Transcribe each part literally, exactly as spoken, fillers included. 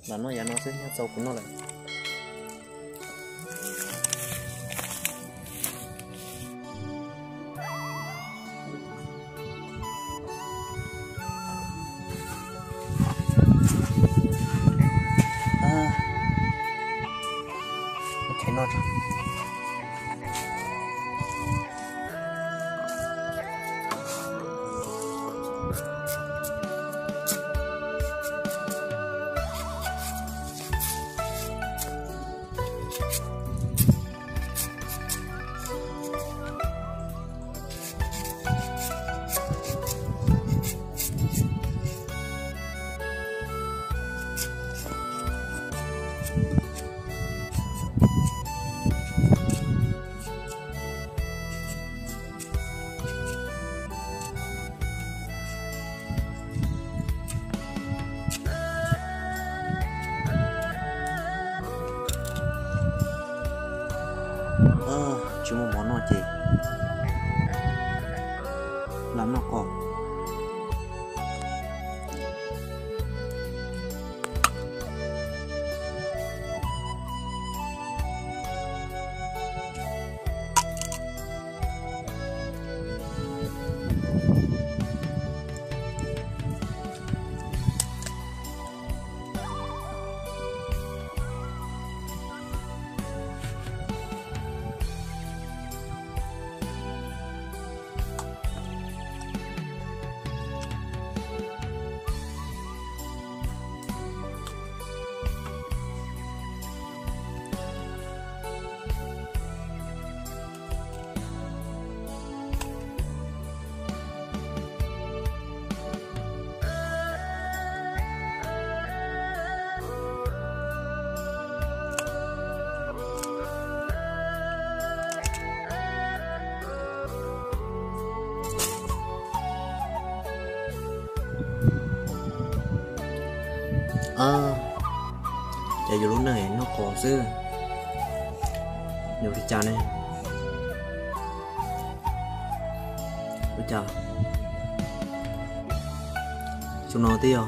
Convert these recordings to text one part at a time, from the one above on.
là nó giờ nó sẽ nhát sâu của nó lại à thấy nó rồi chú một món nó chị làm nó còn ờ chạy vô lúc này nó có chứ nhiều đi chào này bây giờ chúng nó tiêu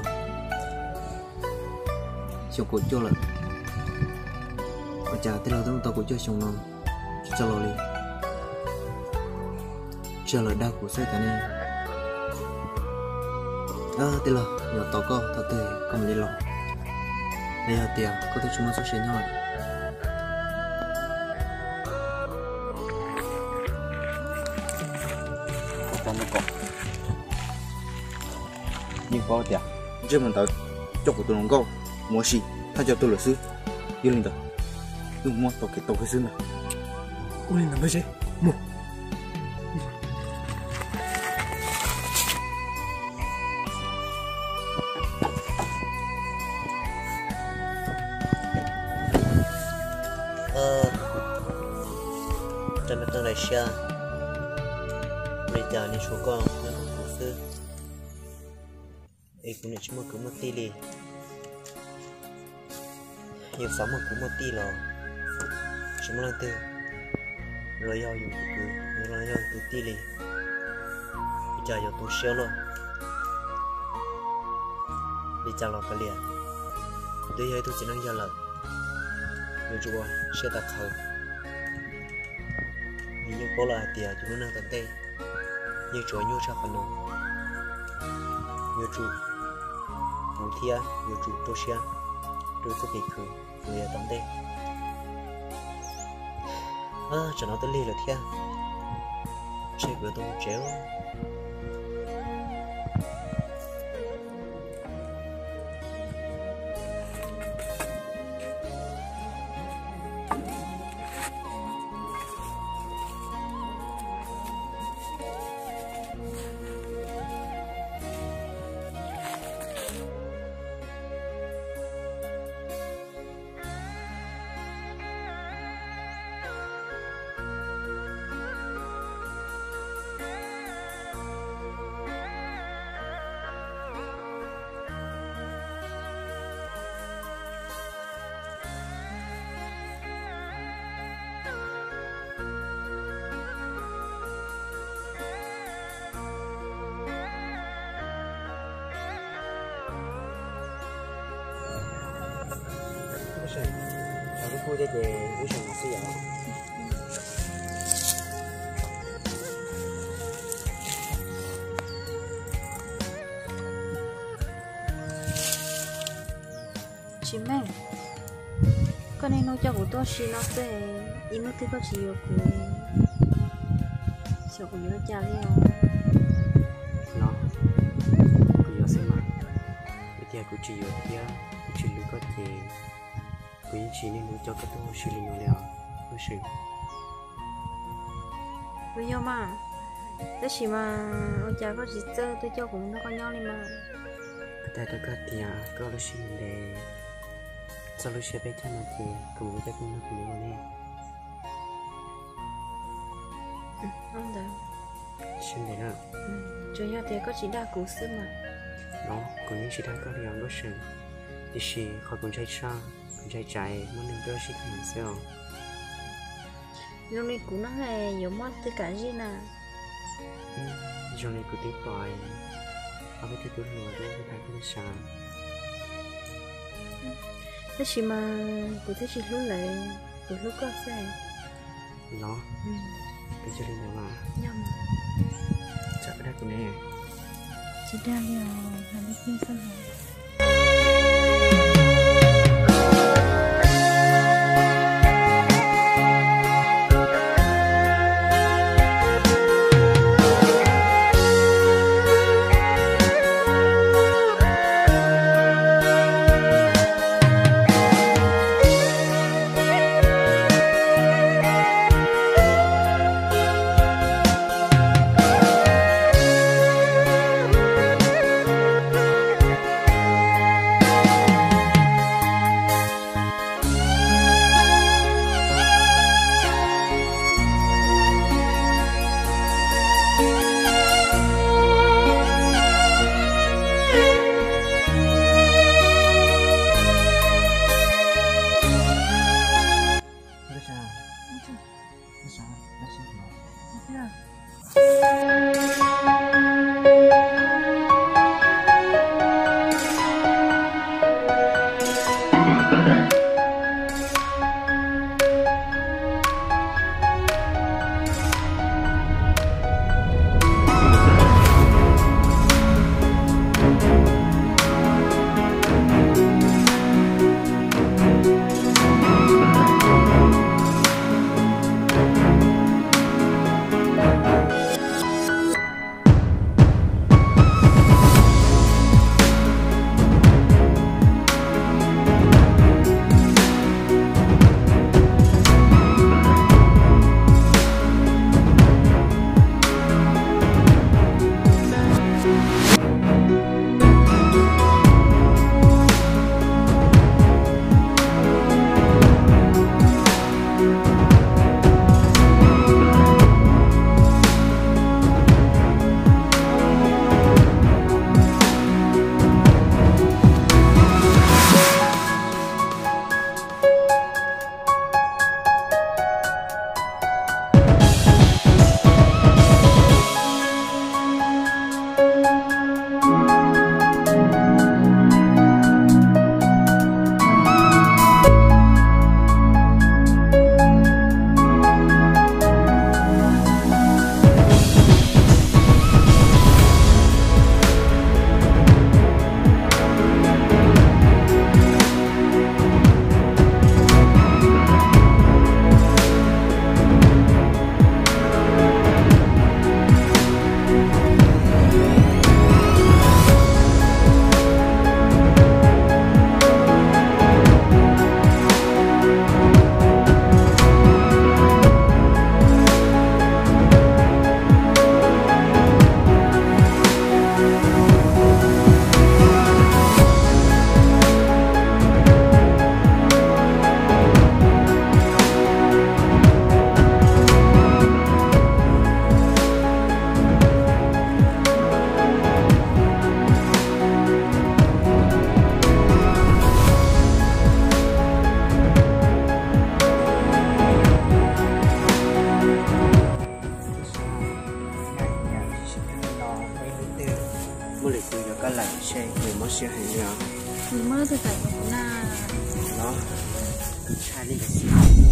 chúng cũng cho lại bây giờ tới là chúng ta cũng cho chúng nó cho lo đi cho lời đau của xe cái này ờ tới là nhiều tàu co tàu tê không đi lo bây giờ tiền có thể chúng nó xuất hiện nhau còn nó còn nhưng có tiền chưa mình tới cho của tôi nó câu mua xì thay cho tôi là sư yêu linh đó đừng mua tàu cái tàu cái sư này cô linh làm cái gì mua trong cái này xa bây giờ đi số con nó không có sư ấy cũng chỉ một cứ một tí đi nhiều sống mà cứ một tí rồi chỉ một lần tư rồi giao dùng cứ một lần giao từ tí đi bây giờ giao từ xéo luôn bây giờ là cái liền tôi thấy tôi chỉ năng giao lời nhiều chùa sẽ tập hợp nhưng có là tiền chúng nó tận tay như chuối như sao phần nông như chủ phú thiên như chủ tô xia rồi tôi bị khử rồi tận tay à cho nó tới ly là thiên chơi bữa tôi chéo khu để để uống sữa nó sẽ giàu chị mẹ con này nó cho của tôi xin nó sẽ im mất thì có chỉ được của sợ của nó cha đi không nó cứ giờ xem mà bây giờ cứ chỉ ở kia cứ chỉ lưu có thể cứ chỉ nên lưu cho cái tôi xử lý nó liền cứ xử bây giờ mà thế chỉ mà ông cha có gì chơi tôi cho cũng nó con nhau đi mà cái ta có tiền có lúc xin để sau lúc xem bây giờ mà thì cũng có cũng nó cũng như này không được xin để nào chủ nhà thì có chỉ đa cú sư mà đó cũng như chỉ đang có điều đó xin thì chỉ khỏi cũng chạy xa cũng chạy chạy muốn nên đưa xin thành sao lúc này cú nó là nhiều món tất cả gì nè rồi này cứ tiếp bài ở cái thứ lừa đấy cái cái sàn thế chỉ mà của thế chỉ lúc lại của lúc có xe nó cái cho nên là mà nhầm chắc cái đó của nè chỉ đang là làm đi phi phân hồn xe người mất xe hành nhau người mơ tôi phải của na đó 你拆那个心。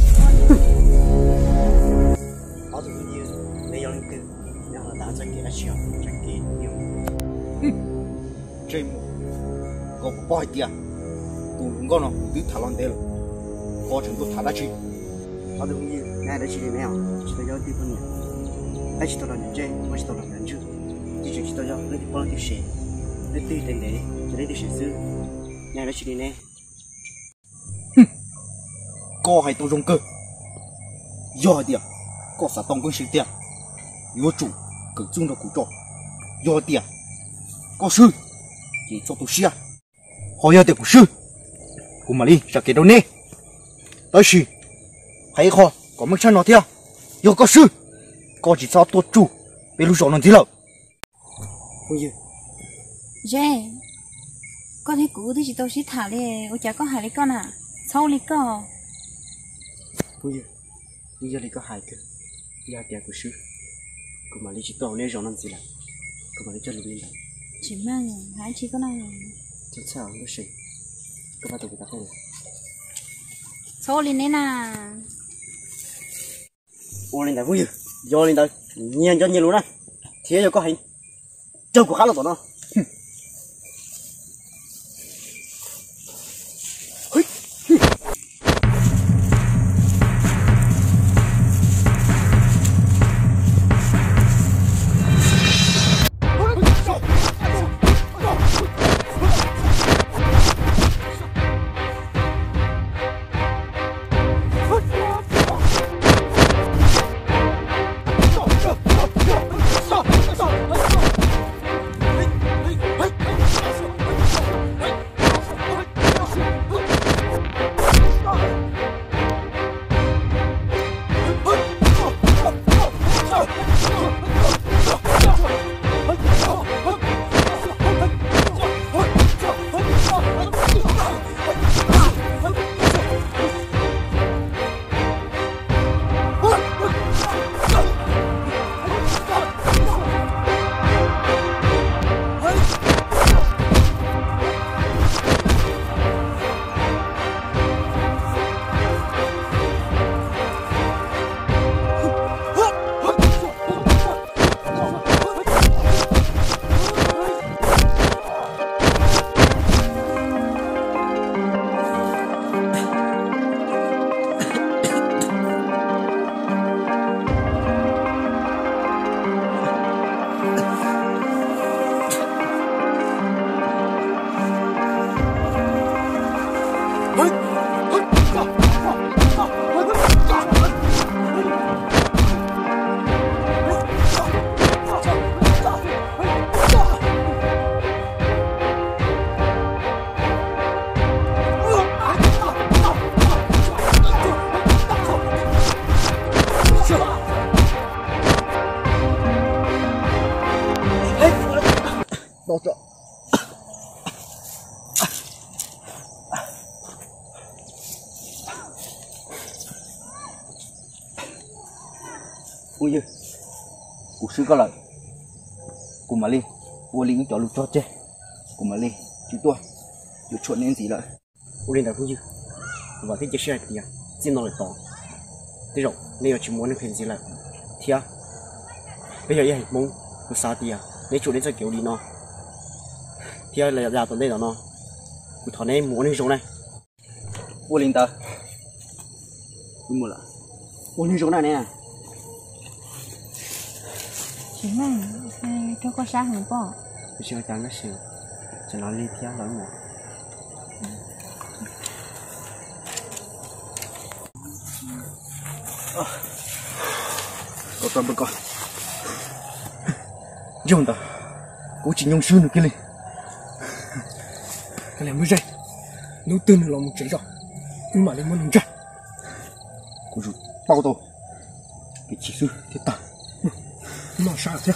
老子你没有那个，然后打算给他笑，再给你。哼，这么，我不包一点，我我呢都太难得了，过程都太大去。老子你爱得起的没有？记得要对方呢，爱起到了人家，我起到了人家，你就起到要那就帮了点谁，那对等的，就那点谁事，爱得起的呢？哼，我还多种个，要点。có xã tông quân sự tiền, yếu chủ cử chung được cụ trọ, do tiền, có sư, chỉ cho tôi xia, họ要tiền của sư, của mà đi sẽ kể đâu nè, đó là hãy họ có mấy chân nó theo, do có sư, có chỉ cho tôi chủ, bị lúc rõ nó thế nào, không gì, Jay, con thấy cụ thì chỉ tôi chỉ thả đi, ôi chả có hại lấy con à, sau lấy con, không gì, bây giờ lấy có hại cơ. Ya tiền của sư, cô mà lấy chỉ tàu lấy rong làm gì là, cô mà lấy cho lụi lại. Chỉ mang, hãy chỉ có này. Chắc sao nó sẽ, cô bắt đầu bị tao không? Số lên đấy nè. Ô lên đây vui, do lên đây, nhiên cho nhiên luôn á, thế cho có hành, chơi của khá là tốt đó. Đau trợ. Ui giời, cuộc sư có lợi, của mà đi, vua lính cho lục cho chết, của mà đi, chứ tôi, chứ chuyện nên gì lợi. Ui lên đảo ui giời, và cái chiếc xe này thì à, xin nó lại to, thế rồi, nếu chỉ muốn được hình gì lợi, thì à, bây giờ vậy muốn, của sao thì à, nếu chủ đến cho kiểu đi nó. Thì là ra tận đây đó nó, của thằng này muốn hình giống này, vua lính tờ, đúng rồi, muốn hình giống này nè. Chỉ mang, cho có sáng không bỏ. Tôi chưa chán cái sự, cho nó đi theo lối một. Có con bữa con, dùng tờ, cố chỉ nhung xương được kia lên. Cái này mới dậy, nếu tên là một trái rồi, nhưng mà lên muốn nồng trái. Cố rụt bao tôi, cái chỉ sư thiết tả, nó sao thế?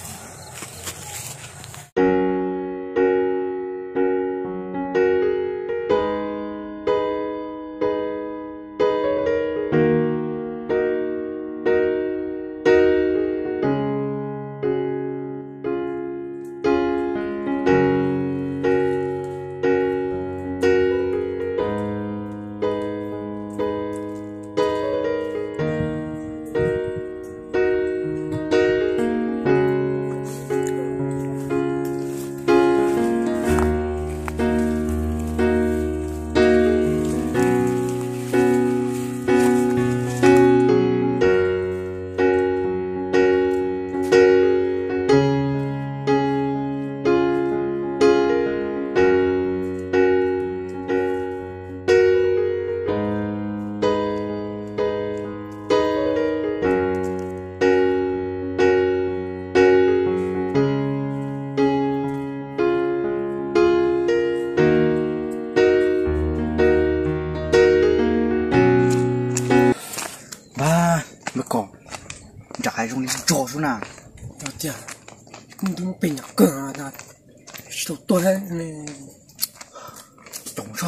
trong đi trò xuống nào cho tiền cũng đúng bên nhà cờ là số tôi này tổng sao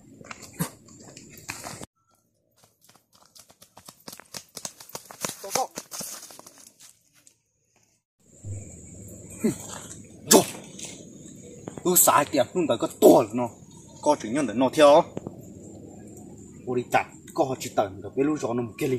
trò ư sai tiền luôn tại có to nó có chuyện nhân để nó theo ôi đi chặt có chỉ tận được cái lũ gió nó một cái li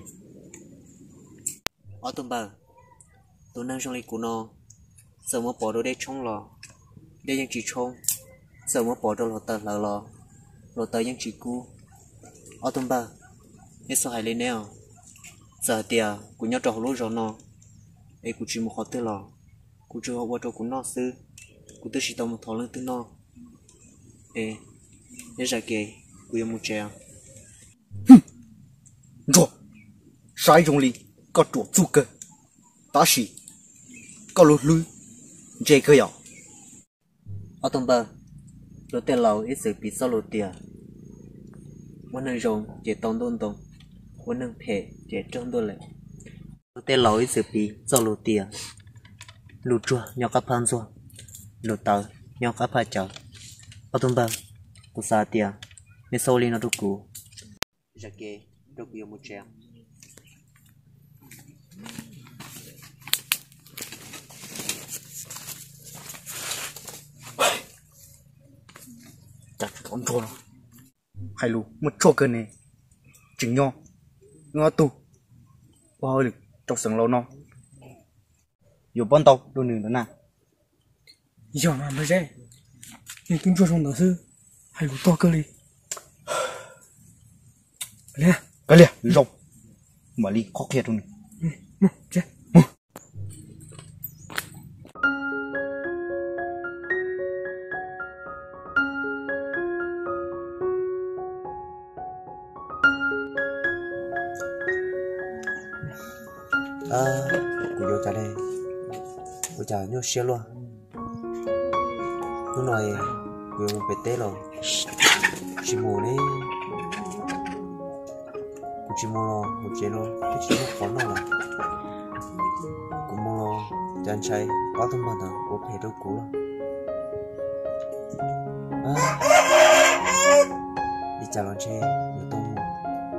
ở tụi bà tụi năng trong li của nó giờ mà bỏ đồ đây trong lò đâyยังchỉ trong giờ mà bỏ đồ lò tờ là lò lò tờยังchỉ cú ở tụi bà nên sao hay lên nào giờ tiền của nhau trò lũ gió nó ấy của chỉ một họ tư lò của chưa họ qua trò của nó sư của tôi chỉ tao một thằng lớn tư nó ê nhớ ra kì của yêu một treo rồi sai trong li có chuột chu cơ ta sĩ có lối lui dễ cơ yếu ở tầng ba lối tên lầu ít sự bị sao lối tiền muốn nơi rồng dễ tông đôn tông muốn nơi phê dễ trông đôn lệ lối tên lầu ít sự bị sao lối tiền lối chua nhau các pan rồi lối tàu nhau các pa chảo ở tầng ba của sa tiền nên sau li nó được cũ ra kê được yêu một treo chặt con trâu nó hay lu một trâu cơn này chừng nho ngõ tu bao được trong sừng lâu nó dù bọn tàu luôn nữa nè giờ mà mới dễ nhưng chúng cho trong đó sư hay lu to cơ đi nè cái liền rộng mà đi khó khăn luôn ừ chết à cô vô trả đây cô trả nhau xe luôn lúc này cô một bể té rồi chỉ mù đấy cô chỉ mù lo một chế luôn cái chỉ một con nào là cô mù lo chàng trai bao thông bằng thằng cô phải đâu cũ rồi à đi trả lon xe một tông một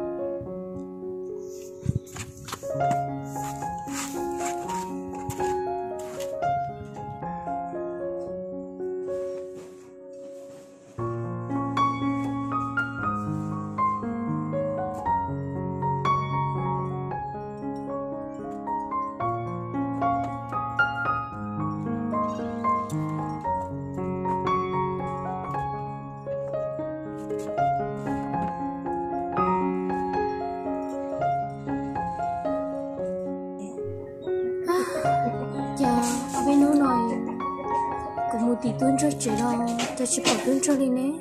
thì tuôn cho chị lo cho chị bỏ tuôn cho đi nè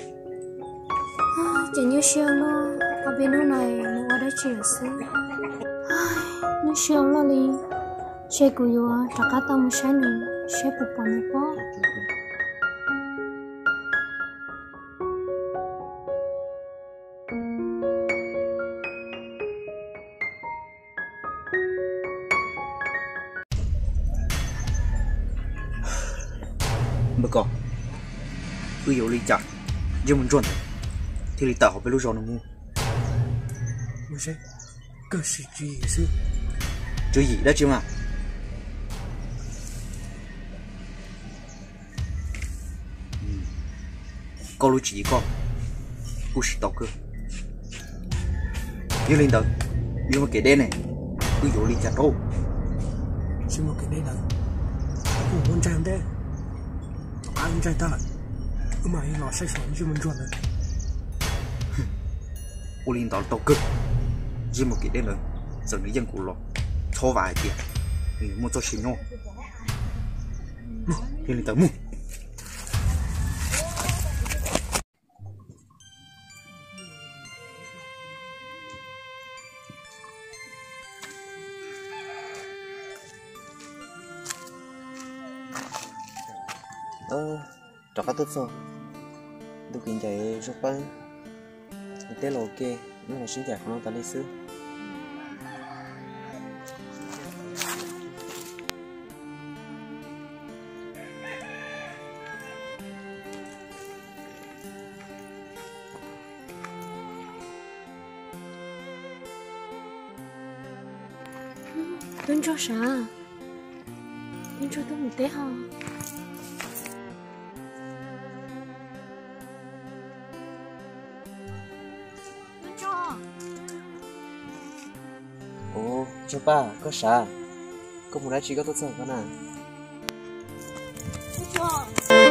chị nhớ xem lo ở bênนู้นnày nó qua đó chị ở xứ nhớ xem lo đi chị của yêu trả cả tao một sáng này chị bụng bò một bó mà còn cứ yếu lý chặt nhưng mình chuẩn thì lý tạo với lúc rồi nó ngu mà sẽ cơ sĩ gì chứ chứ gì đó chứ mà có lúc chỉ có cô sĩ tao cơ như linh tờ như mà kể đen này cứ yếu lý chặt đâu chứ mà cái đây là cũng muốn trang đấy anh trai ta mà anh nói sai sót chứ mình chuẩn rồi ô linh tao tao cực nhưng một cái đêm rồi giờ người dân của lo cho vài tiền thì mua cho xin nhau thì linh tao mua ờ cho các tốt rồi tôi kinh chạy rất băng tế là ok nhưng mà xin chào không ta đi xứ Đứng cho啥? Đứng cho tôi một tí hả? Đứng cho. Ồ, chú ba, có sao? Có một đá chỉ có tốt sợ con à? Đứng cho.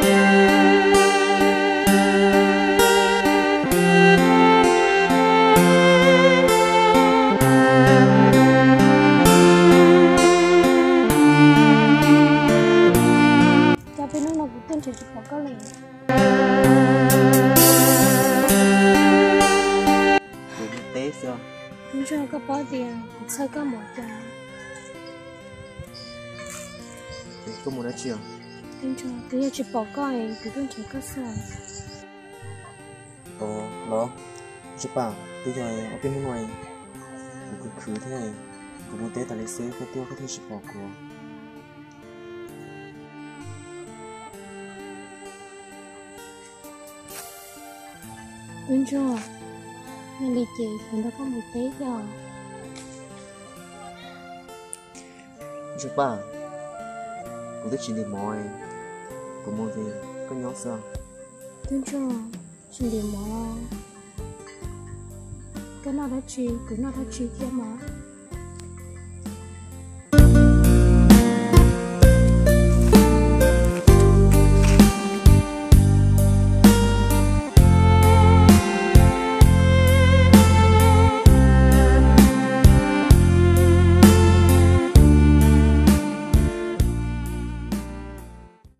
Chỉ chụp có liền. Để như tế sao? Không cho có bao tiền, sao có một tiền. Để có một đá chiều. Không cho, cứ như chụp bỏ coi, cứ không chỉ có sao. Ồ, đó. Chú ba, bây giờ ở bên nước ngoài, cứ khứ thế này, cứ một tế tại lấy xế có tiêu có thể chụp bỏ của. Đúng chưa? Nên đi chị cũng đã có một tí rồi. Chú ba, cũng thích chỉ để mỏi, cũng mua gì, có nhóm sao? Đúng chưa? Chỉ để mỏi. Cái nào đó chị, cái nào đó chị kia mà.